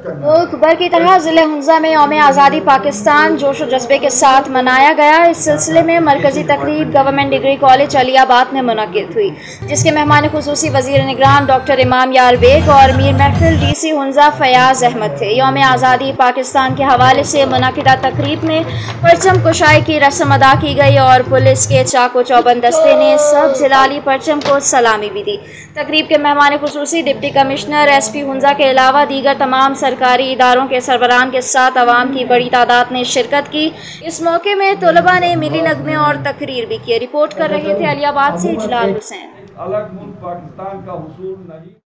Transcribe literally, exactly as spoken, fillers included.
मुल्क भर की तरह जिले हुंजा में यौम आज़ादी पाकिस्तान जोश और जज्बे के साथ मनाया गया। इस सिलसिले में मरकजी तकरीब गवर्नमेंट डिग्री कॉलेज अलियाबाद में मुनक्किद हुई, जिसके मेहमान खुसूसी वज़ीर निगरान डॉक्टर इमाम यार बेग और मीर महफिल डी सी हुंजा फयाज अहमद थे। यौम आज़ादी पाकिस्तान के हवाले से मुनक्किदा तकरीब में परचम कुशाई की रस्म अदा की गई और पुलिस के चाको चौबंद दस्ते ने सब जिलाली परचम को सलामी भी दी। तकरीब के मेहमान खुसूसी deputy commissioner S P Hunza के अलावा दीगर तमाम सरकारी इदारों के सरबराहान के साथ अवाम की बड़ी तादाद ने शिरकत की। इस मौके में तलबा ने मिली नगमे और तकरीर भी की। रिपोर्ट कर रहे थे अलियाबाद से जलाल हुसैन।